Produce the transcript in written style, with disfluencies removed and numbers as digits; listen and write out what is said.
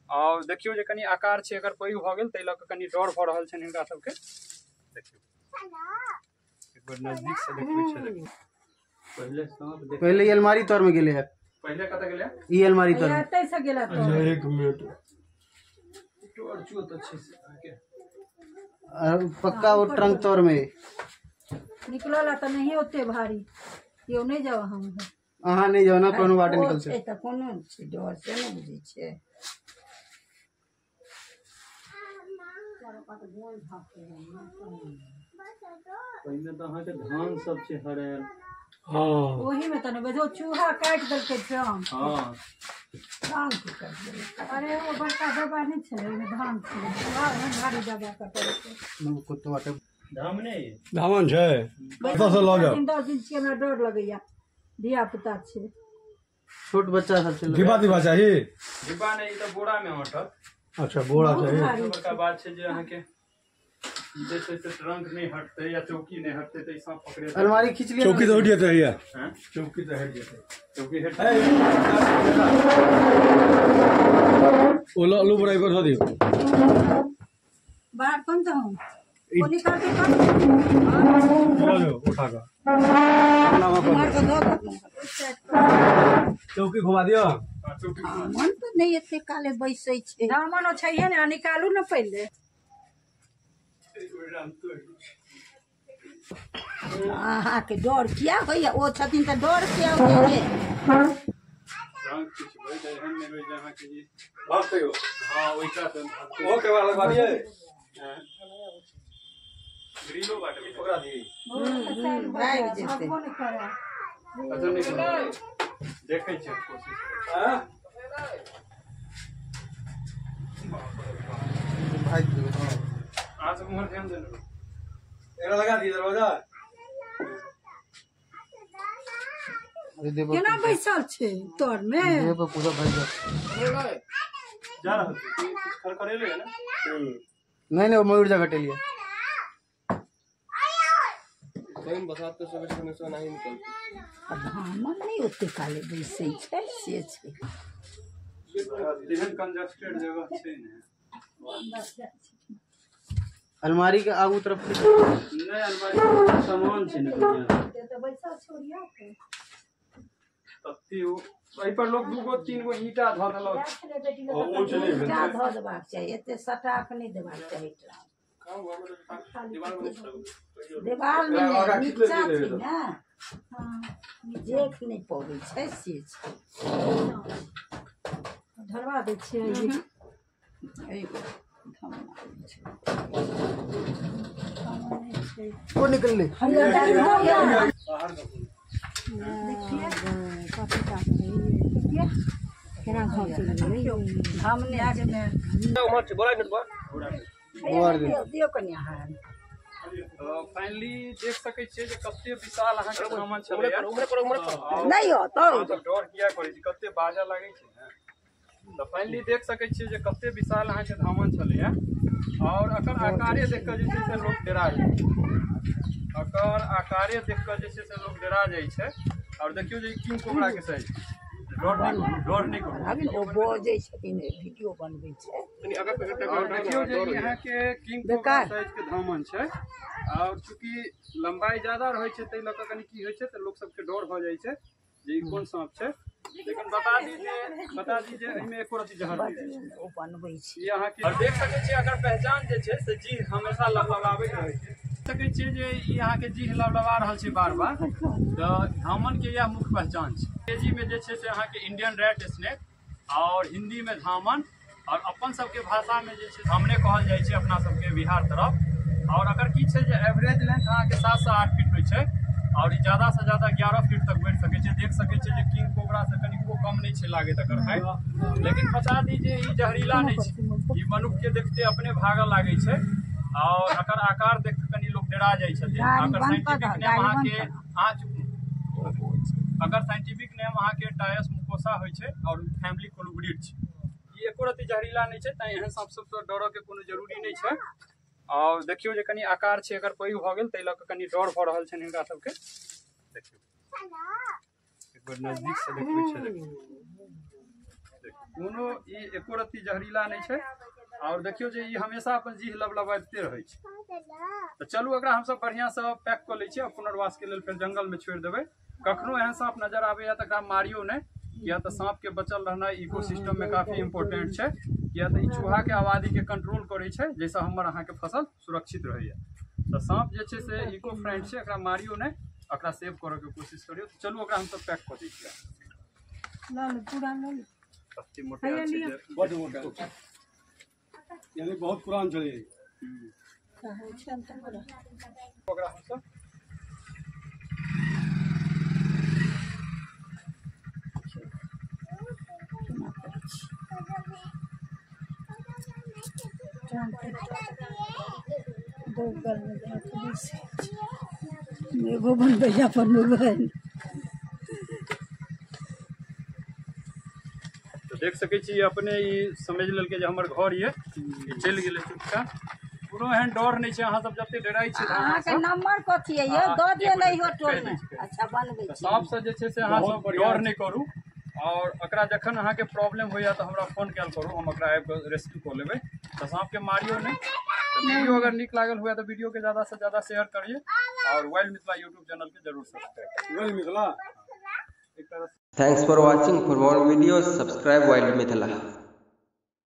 और देखियो जे कनी आकार छै एकर पैघ भ गेल तै ल क कनी डर भ रहल छै हिनका सबके। देखियो एक बार नजदीक से देखबै छै। पहले ये अलमारी तौर में गेले है। पहले कत गेले ये अलमारी तौर में एतै से गेला तो। एक मिनट टोर चुत अच्छे से आके पक्का वो ट्रंक तौर में निकलला त नहीं ओते भारी यो नहीं जाओ हम अहाँ नहीं जाओ ना कोनो बाटे निकल से त कोनो डर से नहीं बुझै छै। पहिने त अहाँ के धान सब छै हरायल। हां ओही में तने बजो चूहा काट देलकै ड्रम। हां धान के काट देलकै। अरे वो बड़का डब्बा नहीं छले ओमे धान छले चूहा में भारी डब्बा काटल छै। कुत्तो बाटे धाम नहीं धामन छै कत से ल जाओ 10 दिन से हमरा डर लगैया धिया पुता छै छोट बच्चा सब छै। डिब्बा दिबा चाहिए डिब्बा नहीं त बोरा में हटत। अच्छा बोरा चाहिए। बड़का बात छै जे अहाँ के जे छै से ट्रंक नहीं हटते या चौकी नहीं हटते त ई सांप पकड़े। अलमारी खींच लिया चौकी तो हट जाता है हैं चौकी तो हट जाता है। चौकी हट ओ लो बराबर कर दियो बाहर कौन तो हूं वो निकाल के कर लो उठा कर मार के दो चौकी घुमा दियो। मन तो नहीं एते काले बैसै छै दामन छैहे ने निकालू न पहले। अहाँ के डर किया होइया ओ छथिन त डर किया होइया। ट्रंक किछ भइ जाय हम नहीं होय जहाँ के जी भागते हो। हां ओइका से ओ के वाला लगा दिए ग्रिलो बाटे पकड़ा दी। भाग जेते अच्छा नहीं देखै छै कोशिश हां भाई आज मुहर ध्यान देना एरा लगा दिए दरवाजा। अरे देव केना बैसल छै तोर में देव पूरा भाई जा रहा है खरखरेले है ना। नहीं वो मयूर जगह टेलिए टाइम बसाते सुबह से नहीं निकलती। धामन नहीं ओते काले बैसै छै से छै। एहन कंजस्टेड जगह छै ने अलमारी के आगू तरफ नहीं अलमारी सामान छै ने दुनिया त बैसल छोड़िया के तत्ती हो एहि पर लोग दूगो तीन गो ईटा ध देलक। ऊंच नहीं है क्या धऽ देबाक चाही एते सटाक नहीं देबाक चाही देवाल में नीचा छै ना देख नहीं पबै छै से छै धरवा दै छियै एगो वो निकल ले हमने आगे में दियो कन्या हार फाइनली देख सकै छियै जे कते विशाल अहाँ के सामान छलै नहीं हो तो डर किया करै छी कते बाजा लागै छै ने तो फाइनली देख सकै छियै जे कते विशाल अहाँ के धामन छलै और एकर आकारे देख के जे छै से लोग डरा जाइ छै। एकर आकारे देख के जे छै से लोग डरा जाइ छै और देखियो जे किंग कोबरा के साइज डर नहीं करू अभी ओ बोजै छथिन वीडियो बनबै छै देखियो जे यहाँ के किंग कोबरा साइज के धामन छै और चूंकि लंबाई ज्यादा रहै छै तै ल क कनी की होइ छै त लोग सबके डर भ जाइ छै जे ई कोन सांप छै। लेकिन बता दीजिए एहिमे एको रति जहर नहीं छै ओ बनबै छै ये अहाँ के और देख सकै छियै अगर पहचान जे छै से जीह हमेशा लबलबाबैत रहै छै। सकै छियै जे ई अहाँ के जीह लबलबा रहल छै बार बार तो धामन के यह मुख्य पहचान छै। अंग्रेजी में जे छै से अहाँ के इंडियन रेड स्नेक और हिंदी में धामन और अपन सबके भाषा में जे छै धामने कहल जाइ छै अपना सबके बिहार तरफ। और अगर की छै जे एवरेज लेंथ अहाँ के 7 से 8 फीट होइ छै और ज्यादा से ज्यादा 11 फीट तक बढ़ सकै छै। देख सकै छै जे किंग कोबरा से कनिको कम नहीं छै लागे तकर हाइट। लेकिन बता दीजिए ई जहरीला नहीं छै ई मनुष्य के देखते अपने भागल लागे छै और एकर आकार देख के कनी लोग डरा जाइ छथिन। अगर साइंटिफिक नेम अहाँ के अगर साइंटिफिक नेम अहाँ के टायस मुकोसा होइ छै और फैमिली कोलुब्रिड छै। ई एको रति जहरीला नहीं छै तां एहन सांप सब डर के कोनो जरूरी नहीं छै। और देखियो जे कनी आकार छै एकर पैघ भ गेल तै ल क कनी डर भ रहल छै हिनका सबके। देखियो एक बार नजदीक से देखबै छै कोनो ई एको रत्ती जहरीला नहीं छै और देखियो जे ई हमेशा अपन जीह लबलबाते रहै छै। तो चलू एकरा हम सब बढ़िया से पैक कर लै छी और पुनर्वास के लेल फिर जंगल में छोड़ देबै। कखनो एहन सांप नजर आबैया त एकरा मारियो नहीं, या तो सांप के बचल रहना इकोसिस्टम में काफी इम्पोर्टेंट छै, या तो ई चूहा के आबादी के कंट्रोल करे छै जैसे हमर अहाँ के फसल सुरक्षित रहैया। तो सांप जे छै से इको फ्रेंड छै, एकरा मारियो नहीं, एकरा सेव करे के कोशिश करियो। तो चलू एकरा हम सब पैक कर दै छियै। पूरा नहीं सस्ती मोटे अच्छी बहुत मोटा यानी बहुत पुरान चले। ओकरा हम सब मेघो बनबै अपन मोबाइल तो देख सकै छी अपने ई समझ लेलकै जे हमर घर ये चलि गेलै चुपचाप, कोनो एहन डर नहीं छै। अहाँ सब जते डराइ छी अहाँ के नंबर कथी है यो दऽ दियौ नहीं हो टोल में। अच्छा बनबै छी सांप से जे छै से अहाँ सब डर नहीं करू, और एकरा जखन अहाँ के प्रॉब्लम होइया तो हमरा फोन कैल करू, हम एकरा आबि के रेस्क्यू कर लेबै। तो सांप के मारियो नहीं। तो वीडियो अगर निक लागल हुआ तो वीडियो के ज्यादा से ज्यादा शेयर करिए और वाइल्ड मिथिला यूट्यूब चैनल के जरूर सब्सक्राइब वाइल्ड मिथिला। एक तरह से Thanks for watching. For more videos, subscribe Wild Mithila.